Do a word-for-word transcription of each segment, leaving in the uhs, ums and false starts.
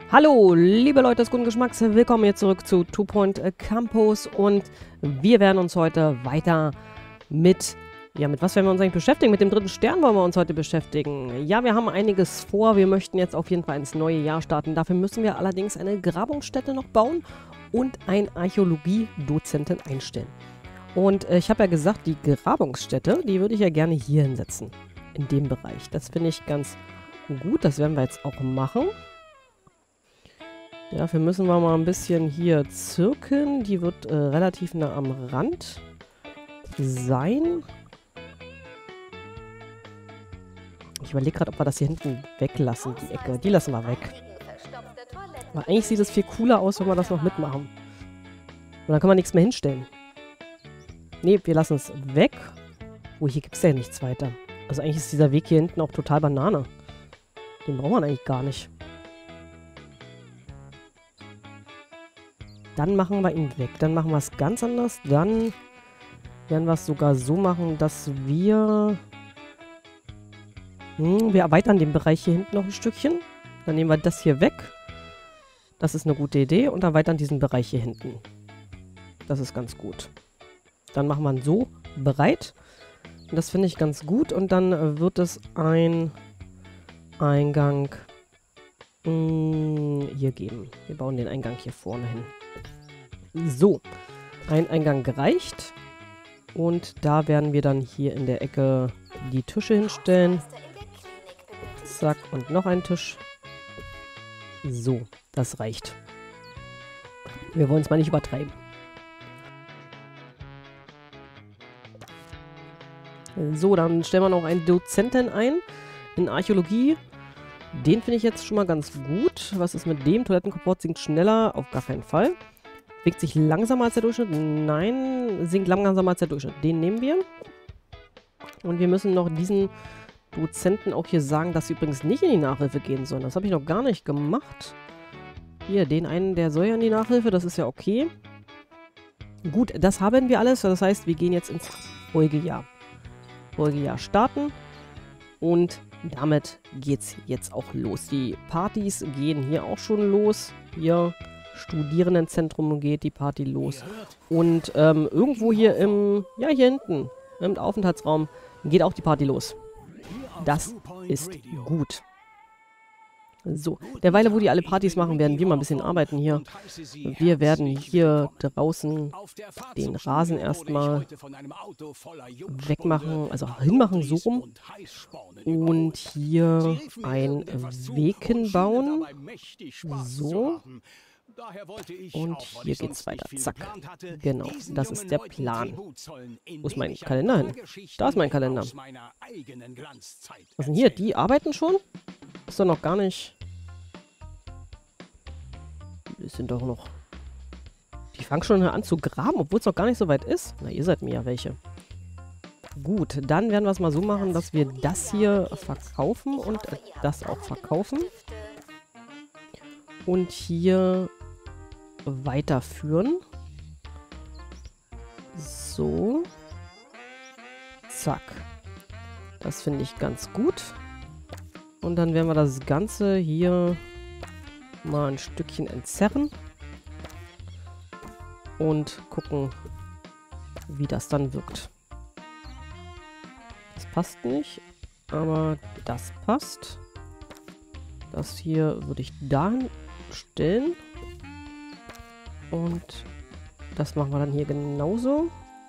Hallo, liebe Leute des guten Geschmacks, willkommen hier zurück zu Two Point Campus und wir werden uns heute weiter mit, ja, mit was werden wir uns eigentlich beschäftigen? Mit dem dritten Stern wollen wir uns heute beschäftigen. Ja, wir haben einiges vor, wir möchten jetzt auf jeden Fall ins neue Jahr starten. Dafür müssen wir allerdings eine Grabungsstätte noch bauen und einen Archäologie-Dozenten einstellen. Und äh, ich habe ja gesagt, die Grabungsstätte, die würde ich ja gerne hier hinsetzen, in dem Bereich. Das finde ich ganz gut, das werden wir jetzt auch machen. Dafür müssen wir mal ein bisschen hier zirkeln. Die wird äh, relativ nah am Rand sein. Ich überlege gerade, ob wir das hier hinten weglassen, die Ecke. Die lassen wir weg. Aber eigentlich sieht es viel cooler aus, wenn wir das noch mitmachen. Und dann kann man nichts mehr hinstellen. Ne, wir lassen es weg. Oh, hier gibt es ja nichts weiter. Also eigentlich ist dieser Weg hier hinten auch total Banane. Den braucht man eigentlich gar nicht. Dann machen wir ihn weg. Dann machen wir es ganz anders. Dann werden wir es sogar so machen, dass wir... Hm, wir erweitern den Bereich hier hinten noch ein Stückchen. Dann nehmen wir das hier weg. Das ist eine gute Idee. Und erweitern diesen Bereich hier hinten. Das ist ganz gut. Dann machen wir ihn so bereit. Und das finde ich ganz gut. Und dann wird es ein Eingang mh, hier geben. Wir bauen den Eingang hier vorne hin. So, ein Eingang gereicht. Und da werden wir dann hier in der Ecke die Tische hinstellen. Zack, und noch ein Tisch. So, das reicht. Wir wollen es mal nicht übertreiben. So, dann stellen wir noch einen Dozenten ein in Archäologie. Den finde ich jetzt schon mal ganz gut. Was ist mit dem? Toilettenkomfort sinkt schneller? Auf gar keinen Fall. Bewegt sich langsamer als der Durchschnitt? Nein, sinkt langsamer als der Durchschnitt. Den nehmen wir. Und wir müssen noch diesen Dozenten auch hier sagen, dass sie übrigens nicht in die Nachhilfe gehen sollen. Das habe ich noch gar nicht gemacht. Hier, den einen, der soll ja in die Nachhilfe. Das ist ja okay. Gut, das haben wir alles. Das heißt, wir gehen jetzt ins Folgejahr. Folgejahr starten. Und damit geht's jetzt auch los. Die Partys gehen hier auch schon los. Hier... Studierendenzentrum geht die Party los. Und ähm, irgendwo hier im, ja hier hinten, im Aufenthaltsraum geht auch die Party los. Das ist gut. So, derweil, wo die alle Partys machen, werden wir mal ein bisschen arbeiten hier. Wir werden hier draußen den Rasen erstmal wegmachen, also hinmachen, so rum. Und hier ein Weg hinbauen. So. Und hier geht's weiter. Zack. Genau, das ist der Plan. Wo ist mein Kalender hin? Da ist mein Kalender. Was ist denn hier? Die arbeiten schon? Ist doch noch gar nicht... Die sind doch noch... Die fangen schon an zu graben, obwohl es noch gar nicht so weit ist. Na, ihr seid mir ja welche. Gut, dann werden wir es mal so machen, dass wir das hier verkaufen und das auch verkaufen. Und hier weiterführen. So. Zack. Das finde ich ganz gut. Und dann werden wir das Ganze hier mal ein Stückchen entzerren. Und gucken, wie das dann wirkt. Das passt nicht, aber das passt. Das hier würde ich dahin stellen. Und das machen wir dann hier genauso.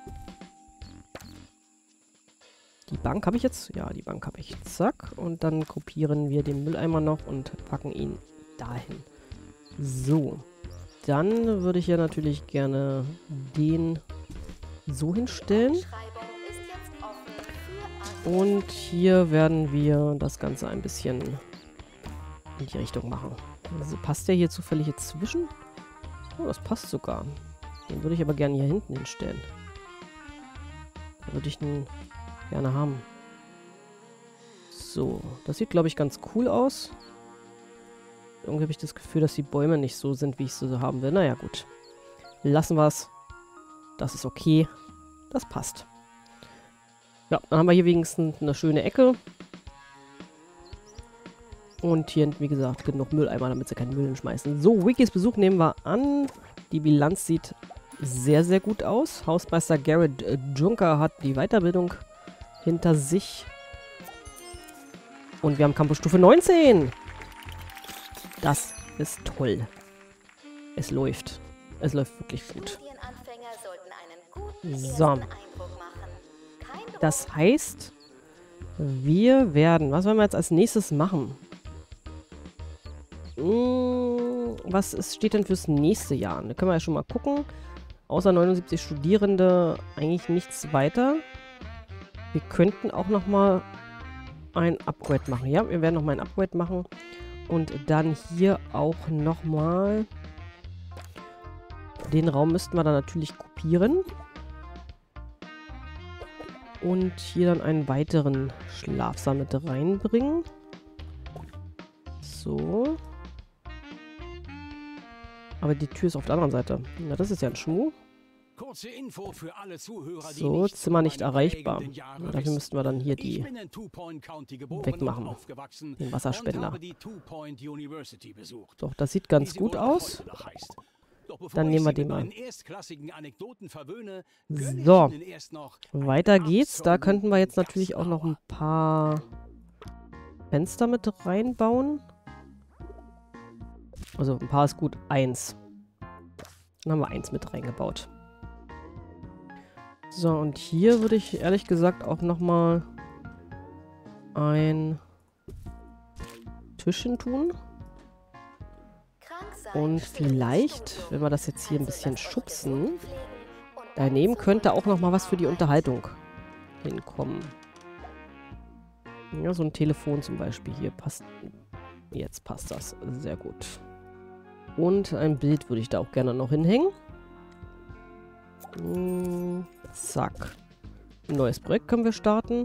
Die Bank habe ich jetzt? Ja, die Bank habe ich. Zack. Und dann kopieren wir den Mülleimer noch und packen ihn dahin. So. Dann würde ich ja natürlich gerne den so hinstellen. Und hier werden wir das Ganze ein bisschen in die Richtung machen. Also passt der hier zufällig jetzt zwischen? Oh, das passt sogar. Den würde ich aber gerne hier hinten hinstellen. Da würde ich den gerne haben. So, das sieht, glaube ich, ganz cool aus. Irgendwie habe ich das Gefühl, dass die Bäume nicht so sind, wie ich sie so haben will. Naja, gut. Lassen wir es. Das ist okay. Das passt. Ja, dann haben wir hier wenigstens eine schöne Ecke. Und hier, wie gesagt, genug Mülleimer, damit sie keinen Müll hinschmeißen. So, Wikis Besuch nehmen wir an. Die Bilanz sieht sehr, sehr gut aus. Hausmeister Garrett äh, Junker hat die Weiterbildung hinter sich. Und wir haben Campusstufe neunzehn. Das ist toll. Es läuft. Es läuft wirklich gut. So. Das heißt, wir werden... Was wollen wir jetzt als nächstes machen? Hm, was ist, steht denn fürs nächste Jahr? Da können wir ja schon mal gucken. Außer neunundsiebzig Studierende eigentlich nichts weiter. Wir könnten auch noch mal ein Upgrade machen. Ja, wir werden noch mal ein Upgrade machen. Und dann hier auch noch mal... Den Raum müssten wir dann natürlich kopieren. Und hier dann einen weiteren Schlafsaal mit reinbringen. So. Aber die Tür ist auf der anderen Seite. Na, das ist ja ein Schmuh. Kurze Info für alle Zuhörer, die So, nicht Zimmer nicht meine erreichbar. prägenden Jahre Ja, dafür wissen. müssten wir dann hier Ich die bin in Two Point County geboren wegmachen. und aufgewachsen Den Wasserspender. und habe die Two Point University besucht. Doch, das sieht ganz Wie sie gut wohl aus. heute noch heißt. Doch bevor Dann ich nehmen wir Sie den mit mal. meinen erstklassigen Anekdoten verwöhne, gönne So. ich Ihnen erst noch Weiter einen geht's. Da könnten wir jetzt absoluten natürlich auch noch ein Gasthauer. paar Fenster mit reinbauen. Also ein paar ist gut. Eins. Dann haben wir eins mit reingebaut. So, und hier würde ich ehrlich gesagt auch nochmal ein Tischchen tun. Und vielleicht, wenn wir das jetzt hier ein bisschen schubsen, daneben könnte auch nochmal was für die Unterhaltung hinkommen. Ja, so ein Telefon zum Beispiel hier passt. Jetzt passt das. Sehr gut. Und ein Bild würde ich da auch gerne noch hinhängen. Hm, zack. Ein neues Projekt können wir starten.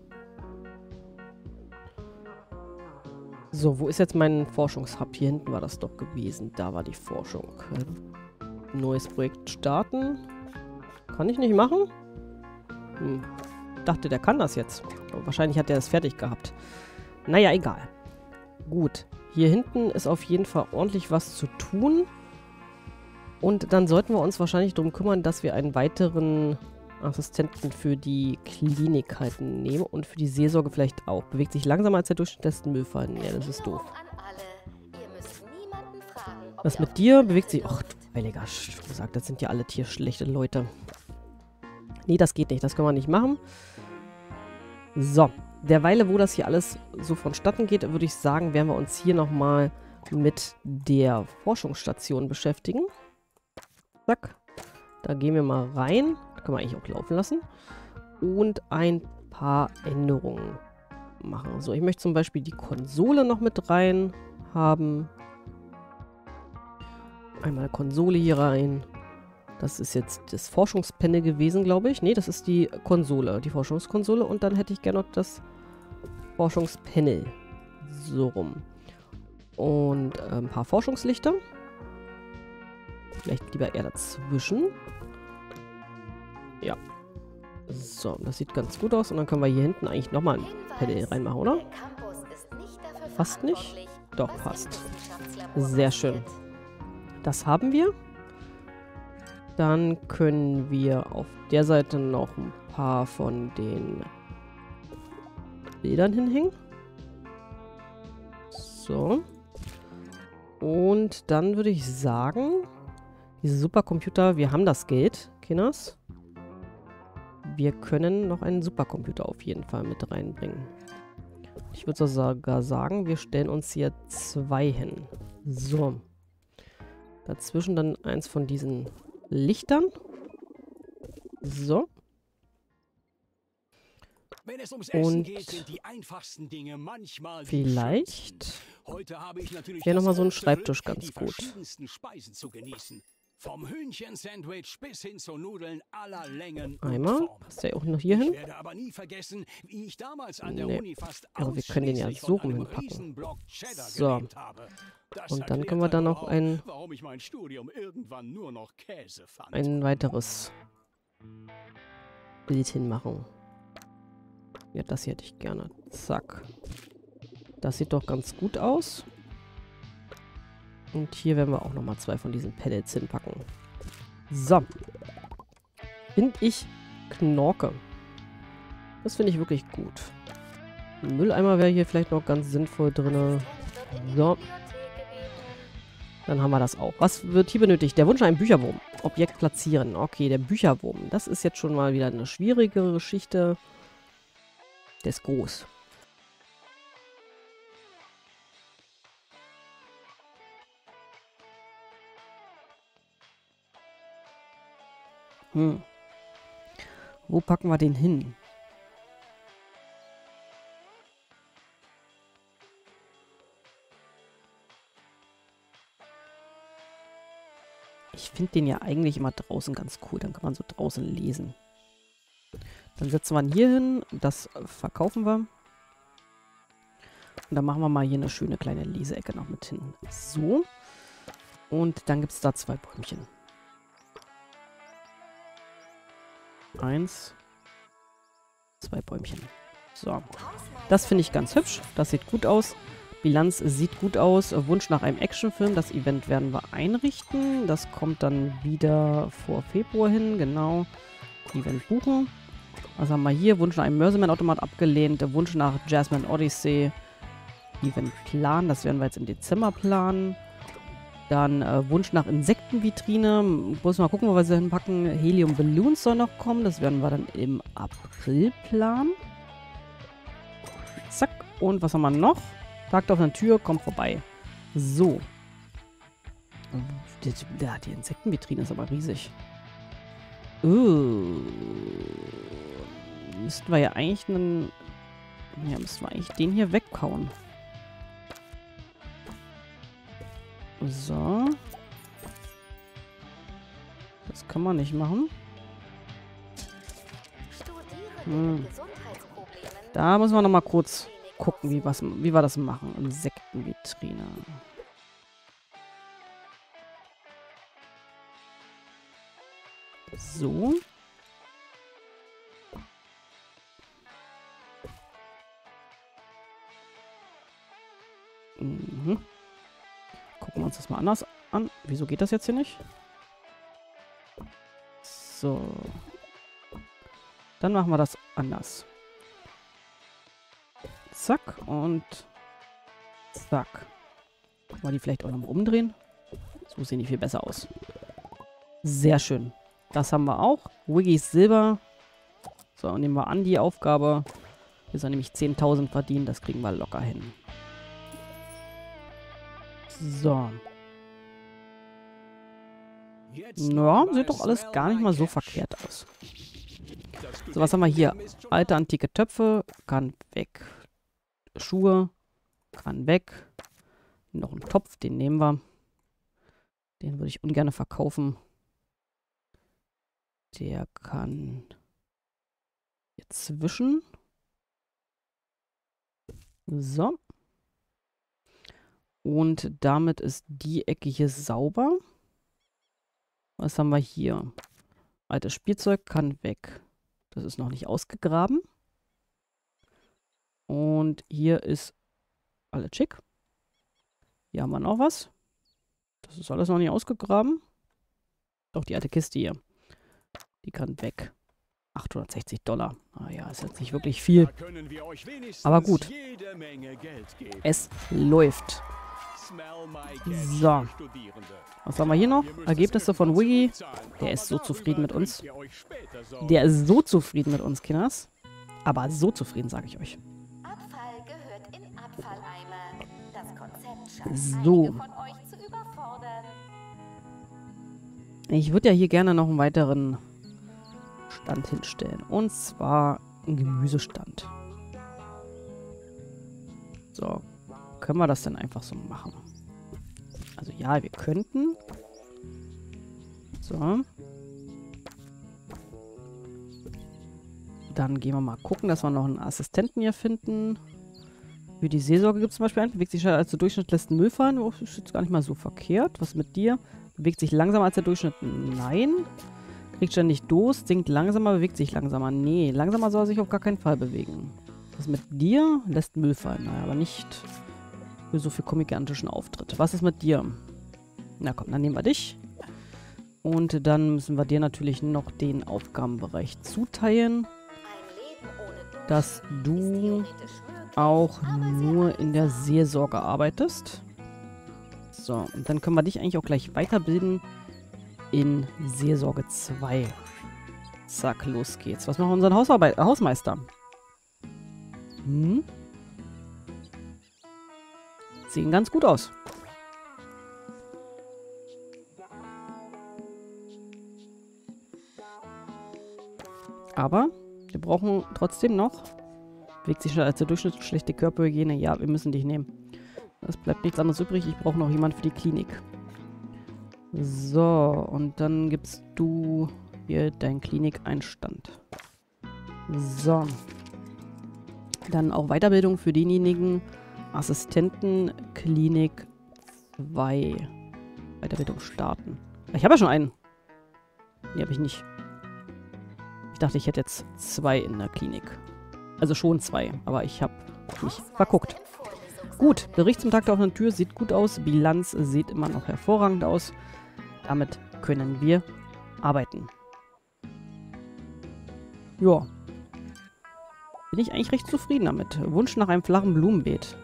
So, wo ist jetzt mein Forschungshub? Hier hinten war das doch gewesen. Da war die Forschung. Neues Projekt starten. Kann ich nicht machen? Hm. Dachte, der kann das jetzt. Aber wahrscheinlich hat er das fertig gehabt. Naja, egal. Gut. Hier hinten ist auf jeden Fall ordentlich was zu tun. Und dann sollten wir uns wahrscheinlich darum kümmern, dass wir einen weiteren Assistenten für die Klinik halt nehmen und für die Seelsorge vielleicht auch. Bewegt sich langsamer als der Durchschnitt Müllfallen. Ja, das ist doof. Was mit dir bewegt sich... Ach, du heiliger Sch- gesagt, das sind ja alle tierschlechte Leute. Nee, das geht nicht. Das können wir nicht machen. So. Derweile, wo das hier alles so vonstatten geht, würde ich sagen, werden wir uns hier nochmal mit der Forschungsstation beschäftigen. Zack. Da gehen wir mal rein. Das können wir eigentlich auch laufen lassen. Und ein paar Änderungen machen. So, ich möchte zum Beispiel die Konsole noch mit rein haben. Einmal Konsole hier rein. Das ist jetzt das Forschungspanel gewesen, glaube ich. Nee, das ist die Konsole, die Forschungskonsole. Und dann hätte ich gerne noch das Forschungspanel. So rum. Und äh, ein paar Forschungslichter. Vielleicht lieber eher dazwischen. Ja. So, das sieht ganz gut aus. Und dann können wir hier hinten eigentlich nochmal ein Panel reinmachen, oder? Passt nicht? Doch, passt. Sehr schön. Das haben wir. Dann können wir auf der Seite noch ein paar von den Bildern hinhängen. So. Und dann würde ich sagen, diese Supercomputer, wir haben das Geld, Kinders. Wir können noch einen Supercomputer auf jeden Fall mit reinbringen. Ich würde sogar sagen, wir stellen uns hier zwei hin. So. Dazwischen dann eins von diesen Lichtern. So. Wenn es ums Essen Und geht, sind die einfachsten Dinge manchmal die vielleicht schönsten. Heute habe ich natürlich wäre das nochmal so ein große Schreibtisch Glück, ganz die gut. verschiedensten Speisen zu genießen. Vom Hühnchen-Sandwich bis hin zu Nudeln aller Längen Einmal. und Formen. Passt der auch noch hier hin? Ich werde aber nie vergessen, wie ich damals an der Nee. Uni fast Aber wir können den ja ausschließlich so von einem rumhinpacken. Riesenblock Cheddar So. gelebt habe. Das Und dann erklärt können wir da aber noch auch, ein, warum ich mein Studium irgendwann nur noch Käse fand. ein weiteres Bild hinmachen. Ja, das hier hätte ich gerne. Zack. Das sieht doch ganz gut aus. Und hier werden wir auch nochmal zwei von diesen Pellets hinpacken. So. Finde ich Knorke. Das finde ich wirklich gut. Ein Mülleimer wäre hier vielleicht noch ganz sinnvoll drin. So. Dann haben wir das auch. Was wird hier benötigt? Der Wunsch nach einem Bücherwurm. Objekt platzieren. Okay, der Bücherwurm. Das ist jetzt schon mal wieder eine schwierigere Geschichte. Der ist groß. Hm. Wo packen wir den hin? Ich finde den ja eigentlich immer draußen ganz cool. Dann kann man so draußen lesen. Dann setzen wir ihn hier hin. Das verkaufen wir. Und dann machen wir mal hier eine schöne kleine Leseecke noch mit hin. So. Und dann gibt es da zwei Bäumchen. Eins. Zwei Bäumchen. So. Das finde ich ganz hübsch. Das sieht gut aus. Bilanz sieht gut aus. Wunsch nach einem Actionfilm. Das Event werden wir einrichten. Das kommt dann wieder vor Februar hin. Genau. Event buchen. Was haben wir hier? Wunsch nach einem Mörseman-Automat abgelehnt. Der Wunsch nach Jasmine Odyssey. Event planen. Das werden wir jetzt im Dezember planen. Dann äh, Wunsch nach Insektenvitrine. Muss mal gucken, wo wir sie hinpacken. Helium Balloons soll noch kommen. Das werden wir dann im April planen. Zack. Und was haben wir noch? Tagt auf eine Tür, kommt vorbei. So. Die, die, die Insektenvitrine ist aber riesig. Uh. Müssten wir ja eigentlich einen... Ja, müssten wir eigentlich den hier wegkauen. So. Das kann man nicht machen. Hm. Da müssen wir noch mal kurz gucken, wie, was, wie wir das machen. Insektenvitrine. So. Mhm. Gucken wir uns das mal anders an. Wieso geht das jetzt hier nicht? So. Dann machen wir das anders. Zack und zack. Wollen wir die vielleicht auch noch mal umdrehen? So sehen die viel besser aus. Sehr schön. Das haben wir auch. Wiggys Silber. So, nehmen wir an die Aufgabe. Wir sollen nämlich zehntausend verdienen. Das kriegen wir locker hin. So. Ja, sieht doch alles gar nicht mal so verkehrt aus. So, was haben wir hier? Alte, antike Töpfe. Kann weg. Schuhe. Kann weg. Noch ein Topf, den nehmen wir. Den würde ich ungern verkaufen. Der kann hier zwischen. So. Und damit ist die Ecke hier sauber. Was haben wir hier? Altes Spielzeug kann weg. Das ist noch nicht ausgegraben. Und hier ist alles schick. Hier haben wir noch was. Das ist alles noch nicht ausgegraben. Doch, die alte Kiste hier. Die kann weg. achthundertsechzig Dollar. Naja, ist jetzt nicht wirklich viel. Aber gut. Es läuft. So. Was haben wir hier noch? Ergebnisse von Wiggy. Der ist so zufrieden mit uns. Der ist so zufrieden mit uns, Kinders. Aber so zufrieden, sage ich euch. Abfall gehört in Abfalleimer. Das Konzept scheint So. einige von euch zu überfordern. Ich würde ja hier gerne noch einen weiteren Stand hinstellen. Und zwar einen Gemüsestand. So. Können wir das denn einfach so machen? Also ja, wir könnten. So. Dann gehen wir mal gucken, dass wir noch einen Assistenten hier finden. Für die Seelsorge gibt es zum Beispiel einen. Bewegt sich schneller als der Durchschnitt, lässt einen Müll fallen. Oh, ist jetzt gar nicht mal so verkehrt. Was mit dir? Bewegt sich langsamer als der Durchschnitt? Nein. Kriegt ständig Durst, sinkt langsamer, bewegt sich langsamer. Nee, langsamer soll er sich auf gar keinen Fall bewegen. Was ist mit dir? Lässt Müll fallen. Naja, aber nicht für so viel komödiantischen Auftritt. Was ist mit dir? Na komm, dann nehmen wir dich. Und dann müssen wir dir natürlich noch den Aufgabenbereich zuteilen, dass du auch nur in der Seelsorge arbeitest. So, und dann können wir dich eigentlich auch gleich weiterbilden in Seelsorge zwei. Zack, los geht's. Was macht unser Hausarbeit, äh, Hausmeister? Hm? Sehen ganz gut aus. Aber wir brauchen trotzdem noch, bewegt sich schon als der Durchschnitt schlechte Körperhygiene. Ja, wir müssen dich nehmen. Es bleibt nichts anderes übrig. Ich brauche noch jemanden für die Klinik. So, und dann gibst du hier deinen Klinikeinstand. So. Dann auch Weiterbildung für denjenigen Assistenten Klinik zwei. Weiterbildung starten. Ich habe ja schon einen. Nee, habe ich nicht. Ich dachte, ich hätte jetzt zwei in der Klinik. Also schon zwei, aber ich habe mich verguckt. Gut, Bericht zum Tag der offenen Tür sieht gut aus. Bilanz sieht immer noch hervorragend aus. Damit können wir arbeiten. Ja. Bin ich eigentlich recht zufrieden damit. Wunsch nach einem flachen Blumenbeet.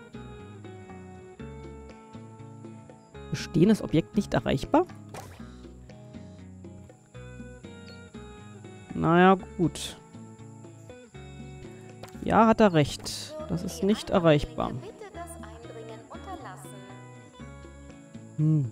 Bestehendes Objekt nicht erreichbar? Naja, gut. Ja, hat er recht. Das ist nicht erreichbar. Hm.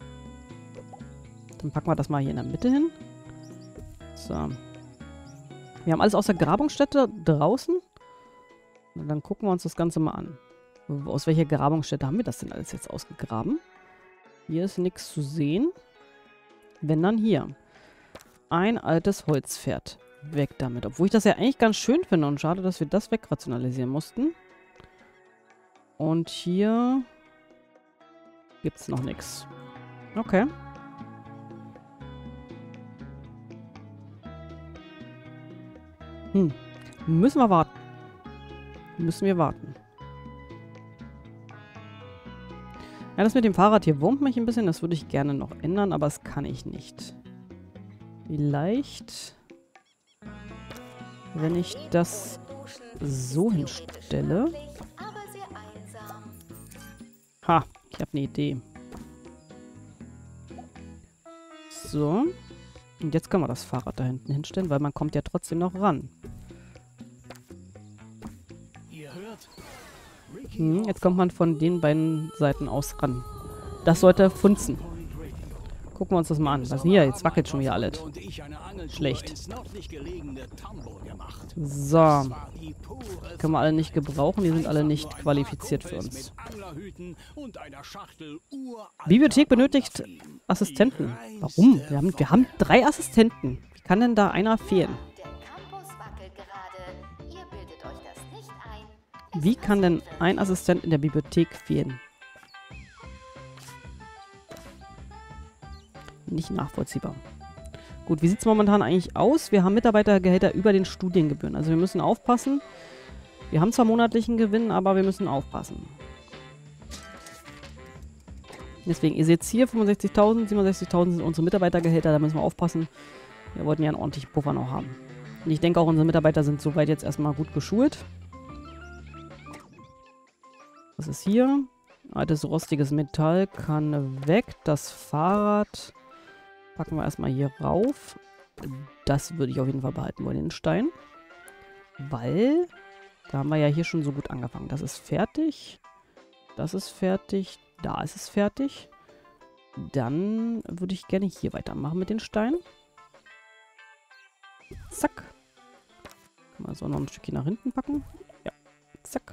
Dann packen wir das mal hier in der Mitte hin. So. Wir haben alles aus der Grabungsstätte draußen. Und dann gucken wir uns das Ganze mal an. Aus welcher Grabungsstätte haben wir das denn alles jetzt ausgegraben? Hier ist nichts zu sehen. Wenn dann hier. Ein altes Holzpferd. Weg damit. Obwohl ich das ja eigentlich ganz schön finde. Und schade, dass wir das wegrationalisieren mussten. Und hier gibt es noch nichts. Okay. Hm. Müssen wir warten. Müssen wir warten. Ja, das mit dem Fahrrad hier wurmt mich ein bisschen. Das würde ich gerne noch ändern, aber das kann ich nicht. Vielleicht, wenn ich das so hinstelle. Ha, ich habe eine Idee. So. Und jetzt können wir das Fahrrad da hinten hinstellen, weil man kommt ja trotzdem noch ran. Hm, jetzt kommt man von den beiden Seiten aus ran. Das sollte funzen. Gucken wir uns das mal an. Was ist denn hier? Jetzt wackelt schon wieder alles. Schlecht. So. Können wir alle nicht gebrauchen. Die sind alle nicht qualifiziert für uns. Bibliothek benötigt Assistenten. Warum? Wir haben, wir haben drei Assistenten. Wie kann denn da einer fehlen? Wie kann denn ein Assistent in der Bibliothek fehlen? Nicht nachvollziehbar. Gut, wie sieht es momentan eigentlich aus? Wir haben Mitarbeitergehälter über den Studiengebühren. Also wir müssen aufpassen. Wir haben zwar monatlichen Gewinn, aber wir müssen aufpassen. Deswegen, ihr seht hier fünfundsechzigtausend, siebenundsechzigtausend sind unsere Mitarbeitergehälter. Da müssen wir aufpassen. Wir wollten ja einen ordentlichen Puffer noch haben. Und ich denke auch, unsere Mitarbeiter sind soweit jetzt erstmal gut geschult. Was ist hier? Altes rostiges Metall kann weg. Das Fahrrad packen wir erstmal hier rauf. Das würde ich auf jeden Fall behalten wollen, den Stein. Weil, da haben wir ja hier schon so gut angefangen. Das ist fertig. Das ist fertig. Da ist es fertig. Dann würde ich gerne hier weitermachen mit den Steinen. Zack. Kann man so noch ein Stückchen nach hinten packen. Ja. Zack.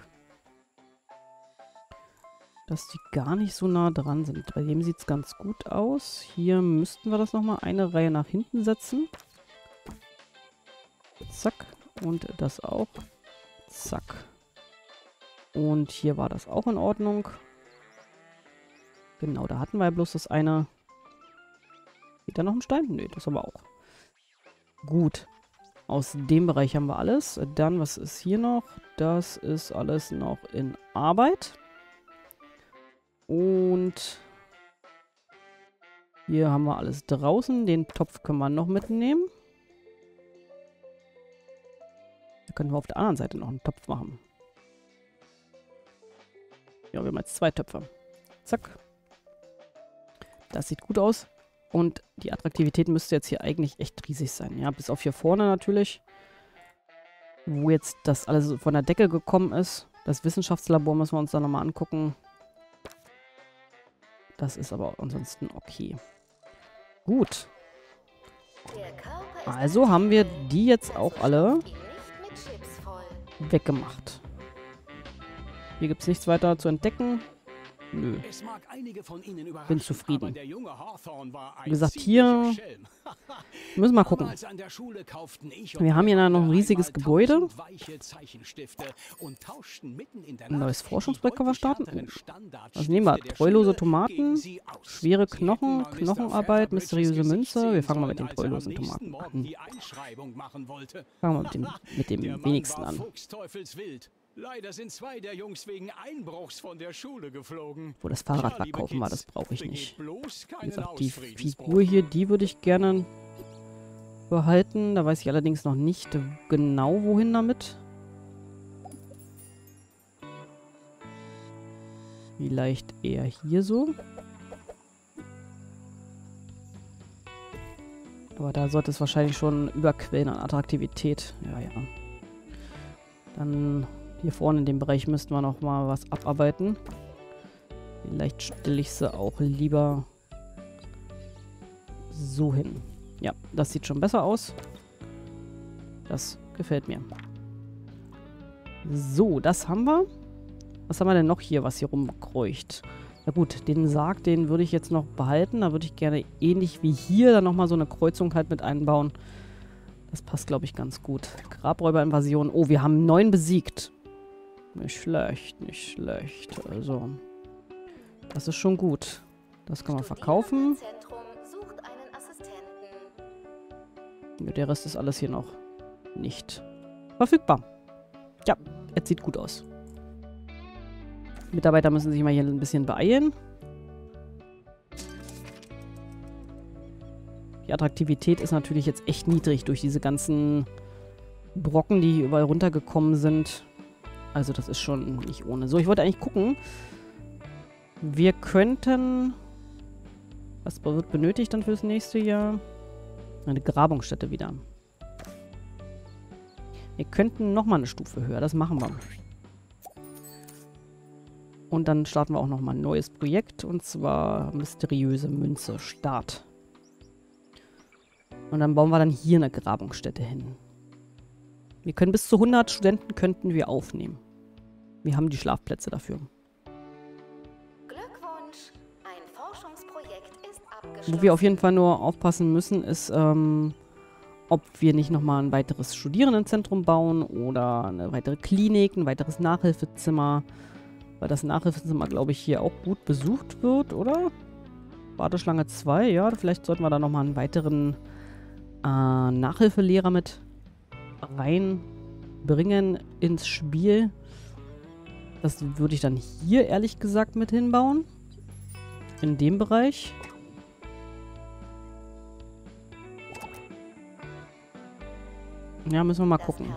Dass die gar nicht so nah dran sind. Bei dem sieht es ganz gut aus. Hier müssten wir das nochmal eine Reihe nach hinten setzen. Zack. Und das auch. Zack. Und hier war das auch in Ordnung. Genau, da hatten wir ja bloß das eine. Geht da noch ein Stein? Nee, das aber auch. Gut. Aus dem Bereich haben wir alles. Dann, was ist hier noch? Das ist alles noch in Arbeit. Und hier haben wir alles draußen. Den Topf können wir noch mitnehmen. Da können wir auf der anderen Seite noch einen Topf machen. Ja, wir haben jetzt zwei Töpfe. Zack. Das sieht gut aus. Und die Attraktivität müsste jetzt hier eigentlich echt riesig sein. Ja, bis auf hier vorne natürlich. Wo jetzt das alles von der Decke gekommen ist. Das Wissenschaftslabor müssen wir uns da nochmal angucken. Das ist aber ansonsten okay. Gut. Also haben wir die jetzt auch alle weggemacht. Hier gibt es nichts weiter zu entdecken. Nö. Bin zufrieden. Wie gesagt, hier müssen wir mal gucken. Wir haben hier noch ein riesiges Gebäude. Ein neues Forschungsprojekt können wir starten. Was nehmen wir? Treulose Tomaten, schwere Knochen, Knochenarbeit, mysteriöse Münze. Wir fangen mal mit den treulosen Tomaten an. Fangen wir mit dem, mit dem wenigsten an. Leider sind zwei der Jungs wegen Einbruchs von der Schule geflogen. Wo das Fahrrad verkaufen war, das brauche ich nicht. Wie gesagt, die Figur hier, die würde ich gerne behalten. Da weiß ich allerdings noch nicht genau, wohin damit. Vielleicht eher hier so. Aber da sollte es wahrscheinlich schon überquellen an Attraktivität. Ja, ja. Dann hier vorne in dem Bereich müssten wir noch mal was abarbeiten. Vielleicht stelle ich sie auch lieber so hin. Ja, das sieht schon besser aus. Das gefällt mir. So, das haben wir. Was haben wir denn noch hier, was hier rumkreucht? Na gut, den Sarg, den würde ich jetzt noch behalten. Da würde ich gerne ähnlich wie hier dann nochmal so eine Kreuzung halt mit einbauen. Das passt, glaube ich, ganz gut. Grabräuberinvasion. Oh, wir haben neun besiegt. Nicht schlecht, nicht schlecht. Also, das ist schon gut. Das kann man verkaufen. Ja, der Rest ist alles hier noch nicht verfügbar. Ja, es sieht gut aus. Mitarbeiter müssen sich mal hier ein bisschen beeilen. Die Attraktivität ist natürlich jetzt echt niedrig durch diese ganzen Brocken, die überall runtergekommen sind. Also das ist schon nicht ohne. So, ich wollte eigentlich gucken. Wir könnten... Was wird benötigt dann fürs nächste Jahr? Eine Grabungsstätte wieder. Wir könnten nochmal eine Stufe höher. Das machen wir. Und dann starten wir auch nochmal ein neues Projekt. Und zwar mysteriöse Münze. Start. Und dann bauen wir dann hier eine Grabungsstätte hin. Wir können bis zu hundert Studenten könnten wir aufnehmen. Wir haben die Schlafplätze dafür. Glückwunsch! Ein Forschungsprojekt ist abgeschlossen. Wo wir auf jeden Fall nur aufpassen müssen, ist, ähm, ob wir nicht nochmal ein weiteres Studierendenzentrum bauen oder eine weitere Klinik, ein weiteres Nachhilfezimmer. Weil das Nachhilfezimmer, glaube ich, hier auch gut besucht wird, oder? Warteschlange zwei, ja. Vielleicht sollten wir da nochmal einen weiteren äh, Nachhilfelehrer mit reinbringen ins Spiel. Das würde ich dann hier, ehrlich gesagt, mit hinbauen. In dem Bereich. Ja, müssen wir mal gucken.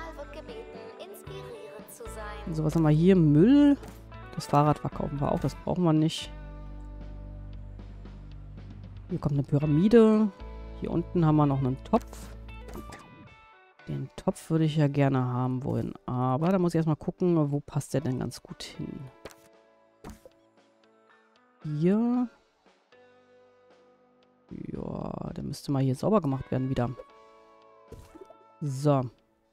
So, was haben wir hier? Müll. Das Fahrrad verkaufen wir auch. Das brauchen wir nicht. Hier kommt eine Pyramide. Hier unten haben wir noch einen Topf. Den Topf würde ich ja gerne haben wollen. Aber da muss ich erstmal gucken, wo passt der denn ganz gut hin. Hier. Ja, der müsste mal hier sauber gemacht werden wieder. So.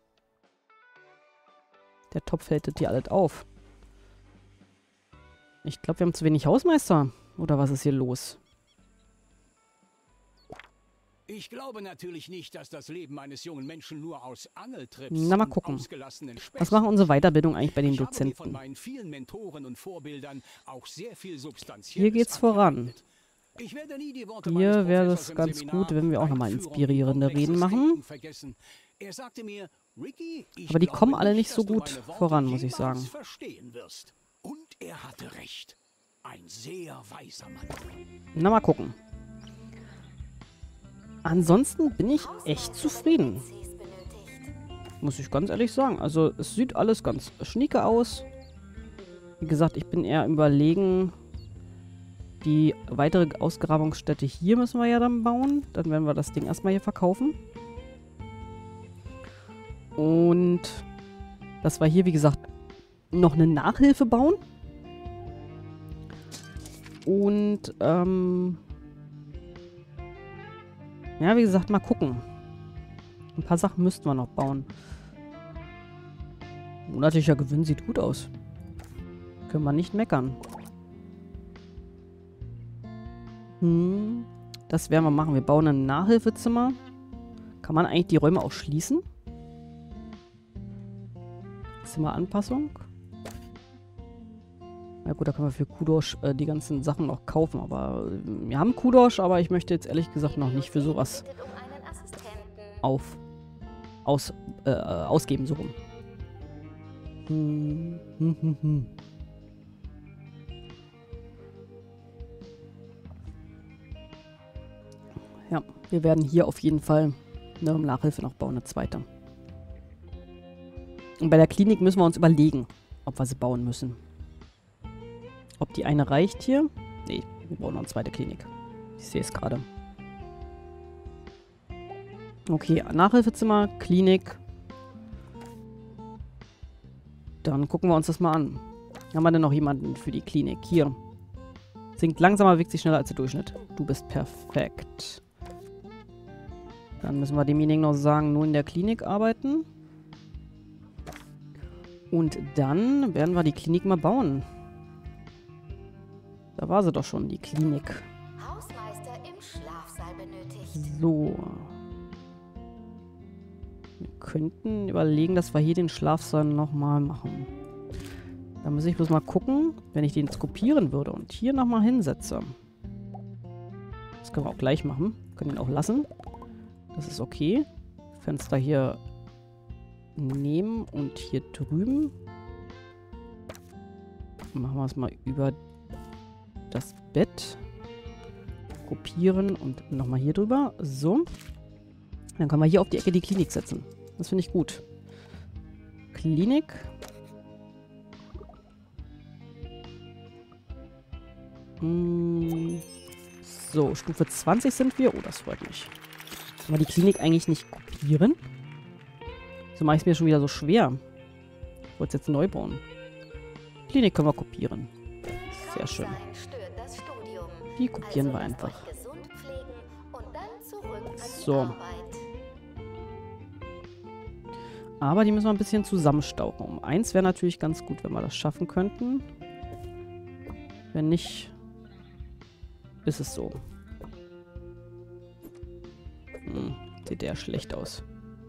Der Topf hält das hier alles auf. Ich glaube, wir haben zu wenig Hausmeister. Oder was ist hier los? Ich glaube natürlich nicht, dass das Leben eines jungen Menschen nur aus Angeltrips Na, mal und gucken. ausgelassenen Späßen Was machen unsere Weiterbildung eigentlich bei den Ich habe mir von Dozenten? meinen vielen Mentoren und Vorbildern auch sehr viel Substanzielles Hier geht's voran. angeeignet. Ich werde nie die Worte Hier meines wäre Professors es im ganz Seminar gut, wenn wir auch über nochmal Einführung in inspirierende Reden komplexes machen. Denken vergessen. Er sagte mir, Ricky, ich Aber die glaube kommen alle nicht dass so du gut meine Worte voran, muss ich jemals sagen. verstehen wirst. Und er hatte recht. Ein sehr weiser Mann. Na, mal gucken. Ansonsten bin ich echt zufrieden. Muss ich ganz ehrlich sagen. Also, es sieht alles ganz schnieke aus. Wie gesagt, ich bin eher im Überlegen, die weitere Ausgrabungsstätte hier müssen wir ja dann bauen. Dann werden wir das Ding erstmal hier verkaufen. Und dass wir hier, wie gesagt, noch eine Nachhilfe bauen. Und, ähm... ja, wie gesagt, mal gucken. Ein paar Sachen müssten wir noch bauen. Monatlicher Gewinn sieht gut aus. Können wir nicht meckern. Hm, das werden wir machen. Wir bauen ein Nachhilfezimmer. Kann man eigentlich die Räume auch schließen? Zimmeranpassung. Ja gut, da können wir für Kudosh äh, die ganzen Sachen noch kaufen. Aber äh, wir haben Kudosh, aber ich möchte jetzt ehrlich gesagt noch nicht für sowas auf, aus, äh, ausgeben, so rum. Hm, hm, hm, hm. Ja, wir werden hier auf jeden Fall eine Nachhilfe noch bauen, eine zweite. Und bei der Klinik müssen wir uns überlegen, ob wir sie bauen müssen. Ob die eine reicht hier? Nee, wir bauen noch eine zweite Klinik. Ich sehe es gerade. Okay, Nachhilfezimmer, Klinik. Dann gucken wir uns das mal an. Haben wir denn noch jemanden für die Klinik? Hier. Sinkt langsamer, bewegt sich schneller als der Durchschnitt. Du bist perfekt. Dann müssen wir demjenigen noch sagen, nur in der Klinik arbeiten. Und dann werden wir die Klinik mal bauen. Da war sie doch schon, die Klinik. Hausmeister im Schlafsaal benötigt. So. Wir könnten überlegen, dass wir hier den Schlafsaal nochmal machen. Da muss ich bloß mal gucken, wenn ich den jetzt kopieren würde und hier nochmal hinsetze. Das können wir auch gleich machen. Wir können ihn auch lassen. Das ist okay. Fenster hier nehmen und hier drüben. Machen wir es mal über das Bett. Kopieren und nochmal hier drüber. So. Dann können wir hier auf die Ecke die Klinik setzen. Das finde ich gut. Klinik. Hm. So, Stufe zwanzig sind wir. Oh, das freut mich. Können wir die Klinik eigentlich nicht kopieren? So mache ich es mir schon wieder so schwer. Ich wollte es jetzt neu bauen. Klinik können wir kopieren. Sehr schön. Die kopieren wir einfach. So. Aber die müssen wir ein bisschen zusammenstauchen. Um eins wäre natürlich ganz gut, wenn wir das schaffen könnten. Wenn nicht, ist es so. Hm, sieht eher schlecht aus.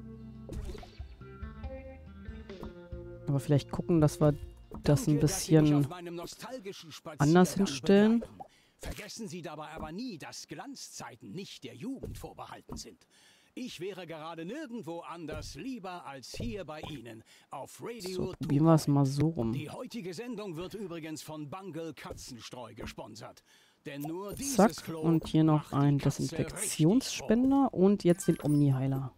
Aber vielleicht gucken, dass wir das ein bisschen anders hinstellen. Vergessen Sie dabei aber nie, dass Glanzzeiten nicht der Jugend vorbehalten sind. Ich wäre gerade nirgendwo anders lieber als hier bei Ihnen auf Radio. So, probieren wir es mal so rum. Die heutige Sendung wird übrigens von Bungle Katzenstreu gesponsert. Denn nur dieses Zack, Klo und hier noch macht die ein Katze Desinfektionsspender und jetzt den Omniheiler.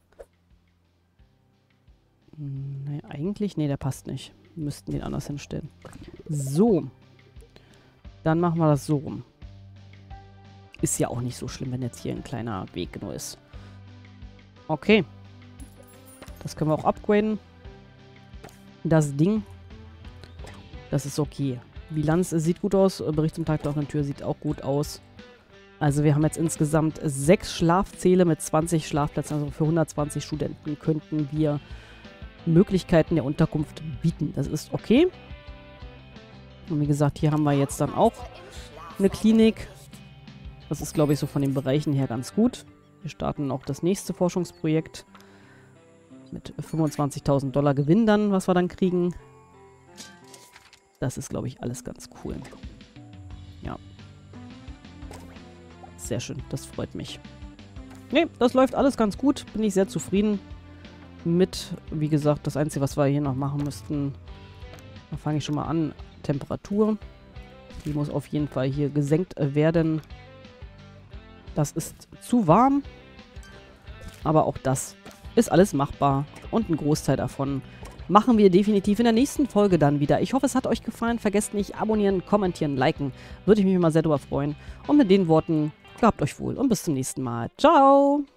Ne, eigentlich, nee, der passt nicht. Wir müssten den anders hinstellen. So. Dann machen wir das so rum. Ist ja auch nicht so schlimm, wenn jetzt hier ein kleiner Weg nur ist. Okay. Das können wir auch upgraden. Das Ding. Das ist okay. Bilanz sieht gut aus. Bericht zum Tag der offenen Tür sieht auch gut aus. Also wir haben jetzt insgesamt sechs Schlafzähle mit zwanzig Schlafplätzen. Also für hundertzwanzig Studenten könnten wir Möglichkeiten der Unterkunft bieten. Das ist okay. Und wie gesagt, hier haben wir jetzt dann auch eine Klinik. Das ist, glaube ich, so von den Bereichen her ganz gut. Wir starten auch das nächste Forschungsprojekt mit fünfundzwanzigtausend Dollar Gewinn dann, was wir dann kriegen. Das ist, glaube ich, alles ganz cool. Ja. Sehr schön, das freut mich. Ne, das läuft alles ganz gut. Bin ich sehr zufrieden. mit. Wie gesagt, das Einzige, was wir hier noch machen müssten, da fange ich schon mal an, Temperatur. Die muss auf jeden Fall hier gesenkt werden. Das ist zu warm. Aber auch das ist alles machbar. Und ein Großteil davon machen wir definitiv in der nächsten Folge dann wieder. Ich hoffe, es hat euch gefallen. Vergesst nicht, abonnieren, kommentieren, liken. Würde ich mich mal sehr darüber freuen. Und mit den Worten, gehabt euch wohl und bis zum nächsten Mal. Ciao!